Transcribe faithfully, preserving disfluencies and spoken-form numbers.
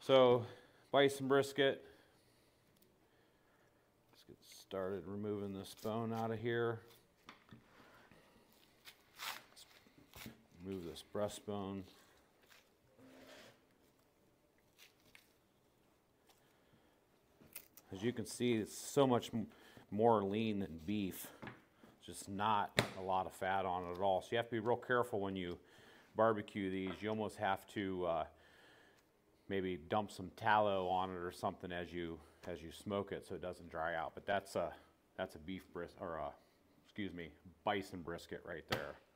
So, bison brisket. Let's get started removing this bone out of here. Let's remove this breastbone. As you can see, it's so much more lean than beef. Just not a lot of fat on it at all. So you have to be real careful when you barbecue these. You almost have to uh, maybe dump some tallow on it or something as you as you smoke it so it doesn't dry out. But that's a that's a beef brisket, or a, excuse me, bison brisket right there.